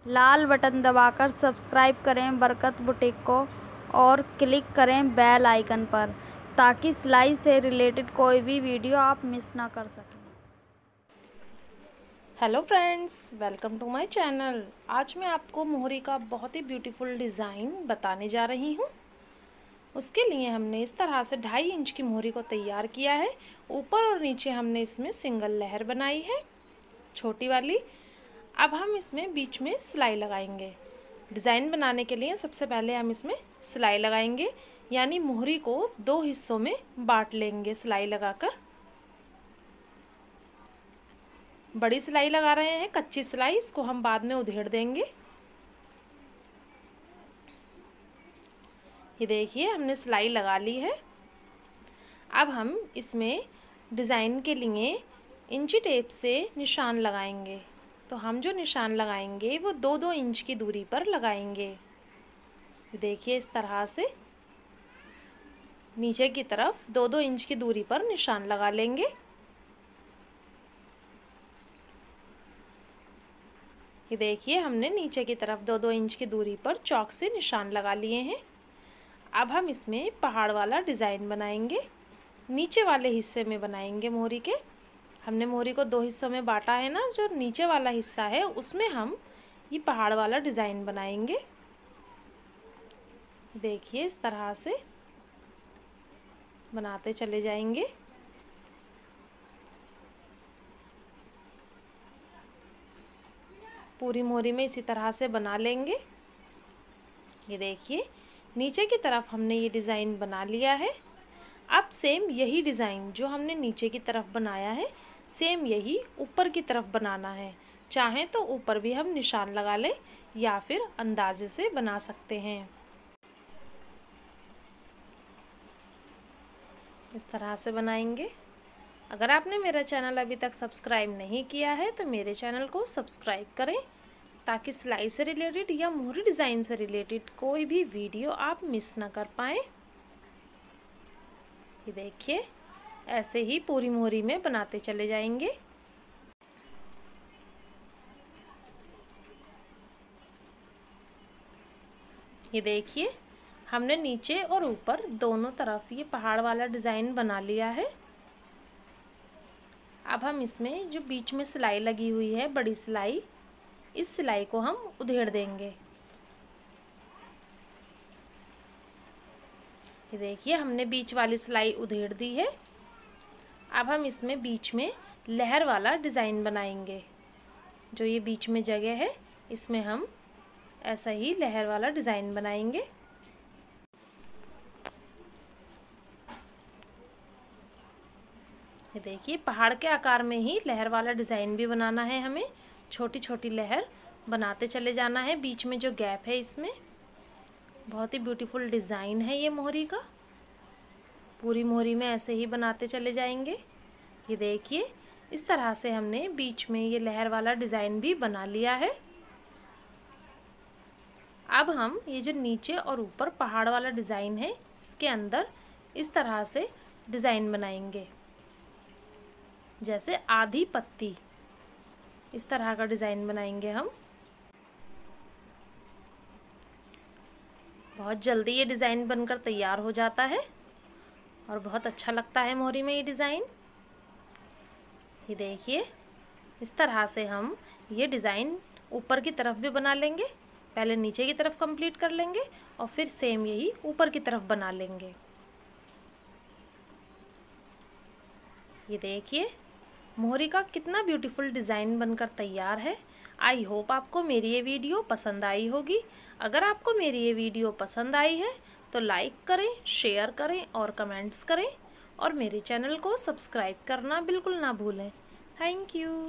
लाल button दबाकर subscribe करें बरकत बुटीक को और क्लिक करें बेल आइकन पर, ताकि सिलाई से रिलेटेड कोई भी वीडियो आप मिस ना कर सकें। Hello friends, welcome to my channel. आज मैं आपको मोहरी का बहुत ही ब्यूटीफुल डिज़ाइन बताने जा रही हूँ। उसके लिए हमने इस तरह से 2.5 इंच की मोहरी को तैयार किया है। ऊपर और नीचे हमने इसमें सिंगल लहर बनाई है, छोटी वाली। अब हम इसमें बीच में सिलाई लगाएंगे। डिज़ाइन बनाने के लिए सबसे पहले हम इसमें सिलाई लगाएंगे, यानी मोहरी को 2 हिस्सों में बांट लेंगे सिलाई लगाकर। बड़ी सिलाई लगा रहे हैं, कच्ची सिलाई, इसको हम बाद में उधेड़ देंगे। ये देखिए, हमने सिलाई लगा ली है। अब हम इसमें डिज़ाइन के लिए इंची टेप से निशान लगाएंगे। तो हम जो निशान लगाएंगे वो 2-2 इंच की दूरी पर लगाएंगे। देखिए, इस तरह से नीचे की तरफ 2-2 इंच की दूरी पर निशान लगा लेंगे। ये देखिए, हमने नीचे की तरफ 2-2 इंच की दूरी पर चौक से निशान लगा लिए हैं। अब हम इसमें पहाड़ वाला डिज़ाइन बनाएंगे। नीचे वाले हिस्से में बनाएंगे मोहरी के। हमने मोहरी को 2 हिस्सों में बांटा है ना, जो नीचे वाला हिस्सा है उसमें हम ये पहाड़ वाला डिज़ाइन बनाएंगे। देखिए, इस तरह से बनाते चले जाएंगे। पूरी मोहरी में इसी तरह से बना लेंगे। ये देखिए, नीचे की तरफ हमने ये डिज़ाइन बना लिया है। अब सेम यही डिज़ाइन जो हमने नीचे की तरफ बनाया है, सेम यही ऊपर की तरफ बनाना है। चाहें तो ऊपर भी हम निशान लगा लें या फिर अंदाजे से बना सकते हैं। इस तरह से बनाएंगे। अगर आपने मेरा चैनल अभी तक सब्सक्राइब नहीं किया है तो मेरे चैनल को सब्सक्राइब करें, ताकि सिलाई से रिलेटेड या मोहरी डिज़ाइन से रिलेटेड कोई भी वीडियो आप मिस ना कर पाएँ। ये देखिए, ऐसे ही पूरी मोहरी में बनाते चले जाएंगे। ये देखिए, हमने नीचे और ऊपर दोनों तरफ ये पहाड़ वाला डिज़ाइन बना लिया है। अब हम इसमें जो बीच में सिलाई लगी हुई है, बड़ी सिलाई, इस सिलाई को हम उधेड़ देंगे। ये देखिए, हमने बीच वाली सिलाई उधेड़ दी है। अब हम इसमें बीच में लहर वाला डिज़ाइन बनाएंगे। जो ये बीच में जगह है, इसमें हम ऐसा ही लहर वाला डिज़ाइन बनाएंगे। ये देखिए, पहाड़ के आकार में ही लहर वाला डिज़ाइन भी बनाना है हमें। छोटी छोटी लहर बनाते चले जाना है बीच में जो गैप है इसमें। बहुत ही ब्यूटीफुल डिज़ाइन है ये मोहरी का। पूरी मोहरी में ऐसे ही बनाते चले जाएंगे। ये देखिए, इस तरह से हमने बीच में ये लहर वाला डिज़ाइन भी बना लिया है। अब हम ये जो नीचे और ऊपर पहाड़ वाला डिज़ाइन है, इसके अंदर इस तरह से डिज़ाइन बनाएंगे, जैसे आधी पत्ती। इस तरह का डिज़ाइन बनाएंगे हम। बहुत जल्दी ये डिज़ाइन बनकर तैयार हो जाता है और बहुत अच्छा लगता है मोहरी में ये डिज़ाइन। ये देखिए, इस तरह से हम ये डिज़ाइन ऊपर की तरफ भी बना लेंगे। पहले नीचे की तरफ कंप्लीट कर लेंगे और फिर सेम यही ऊपर की तरफ बना लेंगे। ये देखिए, मोहरी का कितना ब्यूटीफुल डिज़ाइन बनकर तैयार है। आई होप आपको मेरी ये वीडियो पसंद आई होगी। अगर आपको मेरी ये वीडियो पसंद आई है तो लाइक करें, शेयर करें और कमेंट्स करें, और मेरे चैनल को सब्सक्राइब करना बिल्कुल ना भूलें। Thank you.